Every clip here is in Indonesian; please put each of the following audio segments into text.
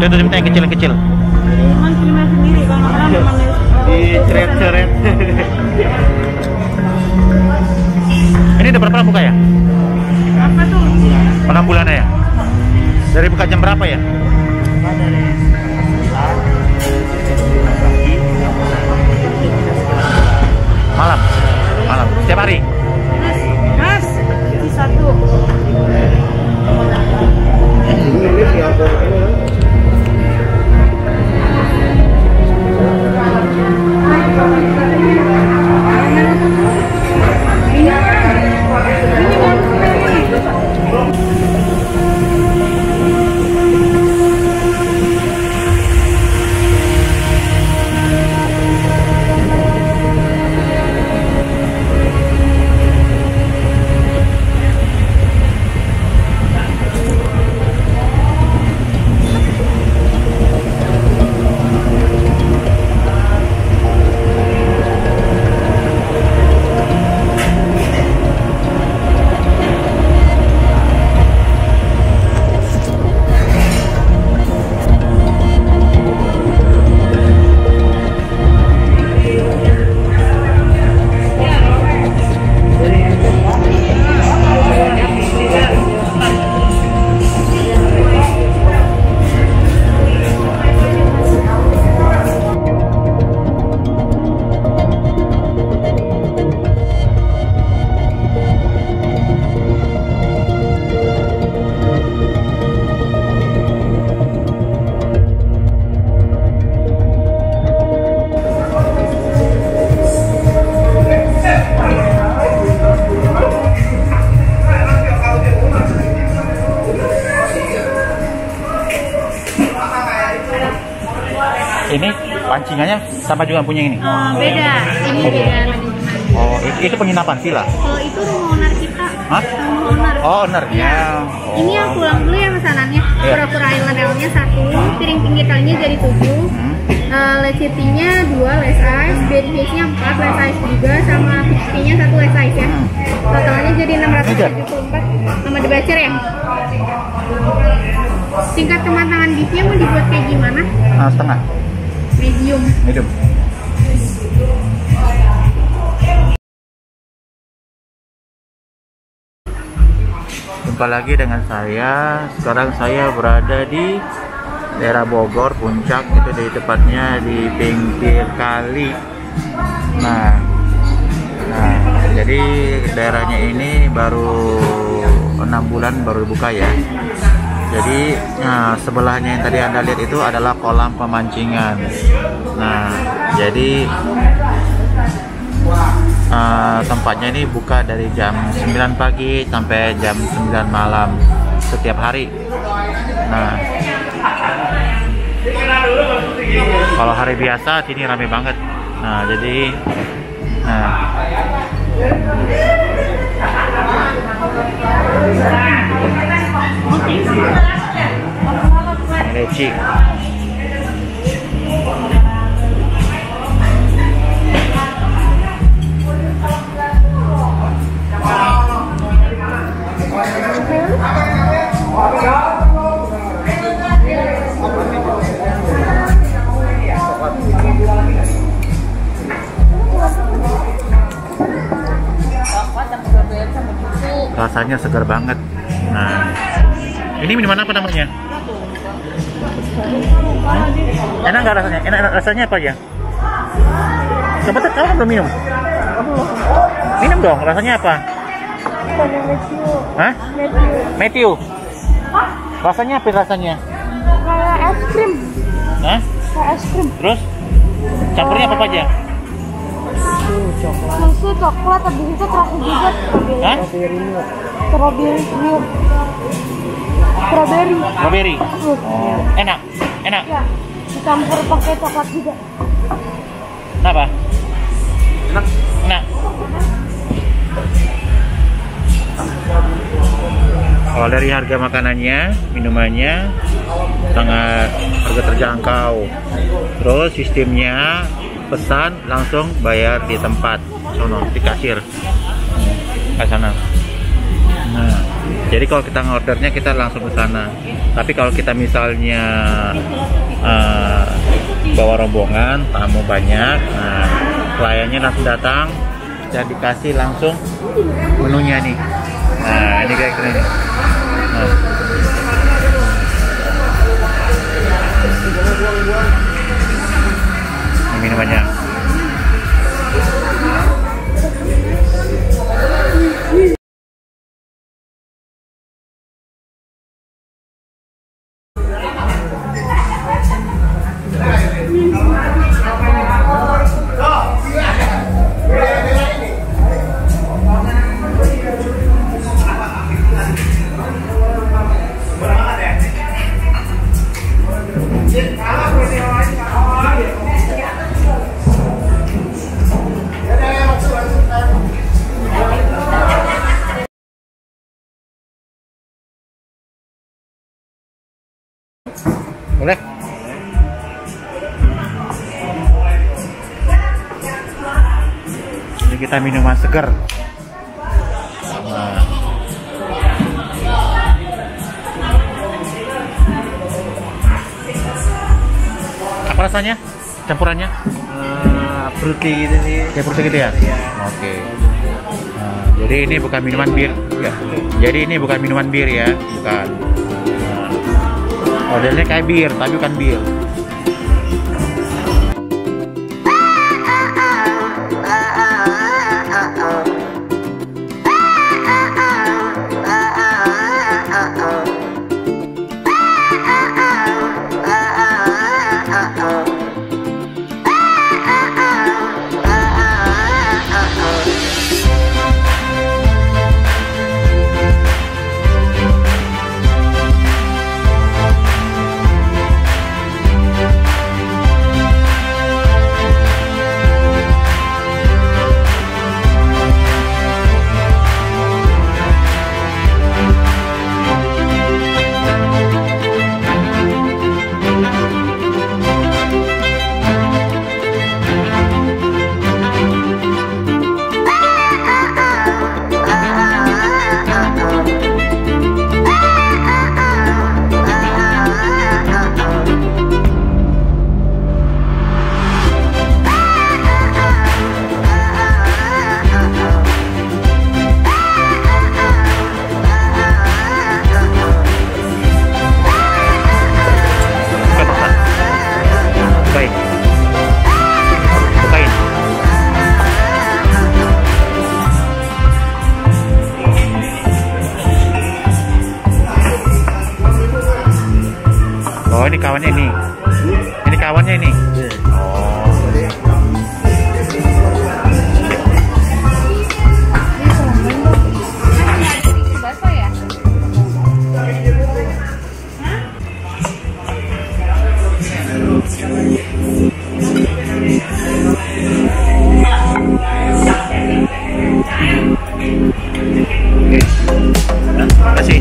Itu minta yang kecil-kecil. Cuman filmnya sendiri kan orang Diceret-ceret. Ini udah berapa buka ya? apa tuh? Penambulannya ya? Dari buka jam berapa ya? Dari Malam. Malam. Setiap hari. Mas, ini satu. Ini pancingannya sama juga punya ini? Beda, ini beda manajemen. Oh, itu penginapan villa? Kalau itu rumah owner kita. Hah? Rumah owner. Oh, ownernya. Oh. Ini yang pulang dulu ya pesanannya. Iya. Pura-pura island L-nya 1, piring pinggir talinya jadi 7, led seatingnya 2 less ice, bed case-nya 4 less ice juga, sama fixie-nya 1 less ice ya. Totalnya jadi 674 sama dibacer ya. Tingkat kematangan beefnya mau dibuat kayak gimana? Setengah. Medium. Medium. Jumpa lagi dengan saya. Sekarang saya berada di daerah Bogor, Puncak. Itu di tepatnya di pinggir kali. Nah, jadi daerahnya ini baru 6 bulan baru buka ya. Jadi sebelahnya yang tadi Anda lihat itu adalah kolam pemancingan. Nah, jadi tempatnya ini buka dari jam 9 pagi sampai jam 9 malam setiap hari. Nah, kalau hari biasa sini rame banget. Nah, jadi leci. Rasanya segar banget. Nah, ini minuman apa namanya? Enak nggak rasanya? Enak rasanya apa ya? Coba kamu belum minum? Minum dong. Rasanya apa? Hah? Matthew. Rasanya apa rasanya? Kayak es krim. Hah? Kayak es krim. Terus campurnya apa aja? Susu coklat, habis itu terakhir juga Hah? strawberry. Strawberry. Oh, enak. Enak. Ya, dicampur pakai coklat juga. Kenapa? Enak. Kalau dari harga makanannya, minumannya sangat harga terjangkau. Terus sistemnya pesan langsung bayar di tempat sono di kasir ke sana. Nah, Jadi kalau kita ngordernya kita langsung ke sana. Tapi kalau kita misalnya bawa rombongan, tamu banyak, nah, pelayannya langsung datang dan dikasih langsung menunya nih. Nah, ini kayak gini. Nah. Ini minumannya. Boleh? Ini kita minuman segar. Nah. Apa rasanya? Campurannya? Fruity gitu sih. Kayak fruity gitu ya? Iya. Oke. Nah, jadi ini bukan minuman bir. Ya. Jadi ini bukan minuman bir ya, bukan. Modelnya kayak bir, tapi bukan bir. Oh, ini kawannya ini. Ini kawannya ini. Oh. Terima kasih.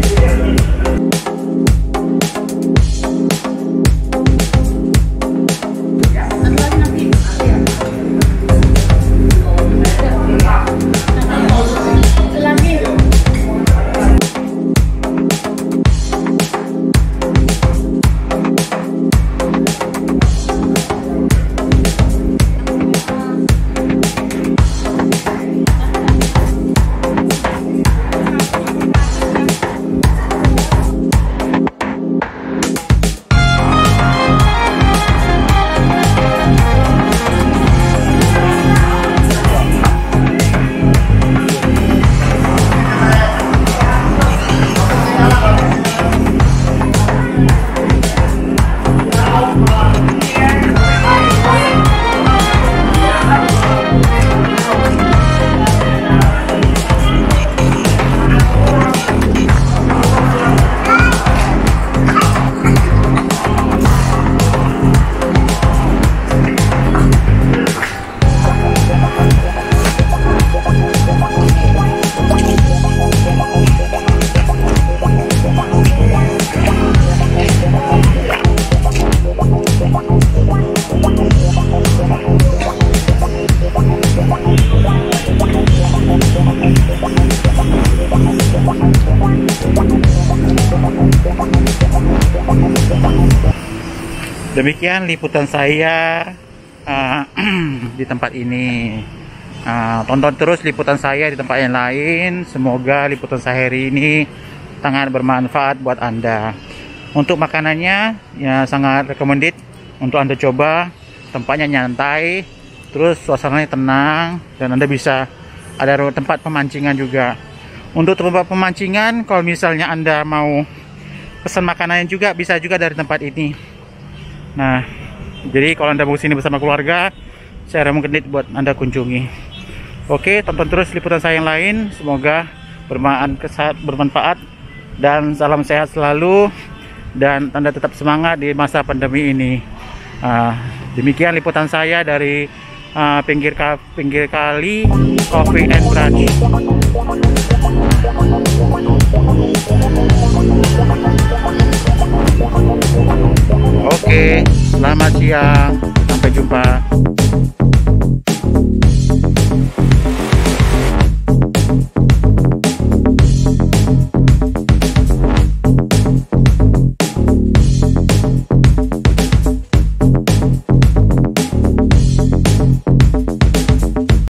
Demikian liputan saya di tempat ini. Tonton terus liputan saya di tempat yang lain. Semoga liputan saya hari ini sangat bermanfaat buat Anda. Untuk makanannya ya sangat recommended untuk Anda coba. Tempatnya nyantai, terus suasananya tenang, dan Anda bisa ada tempat pemancingan juga. Untuk tempat pemancingan, kalau misalnya Anda mau pesan makanannya juga bisa juga dari tempat ini. Nah, jadi kalau Anda mau sini bersama keluarga, saya recommended buat Anda kunjungi. Oke, tonton terus liputan saya yang lain. Semoga bermanfaat dan salam sehat selalu, dan Anda tetap semangat di masa pandemi ini. Demikian liputan saya dari pinggir kali Coffee and Brunch. Oke, selamat siang.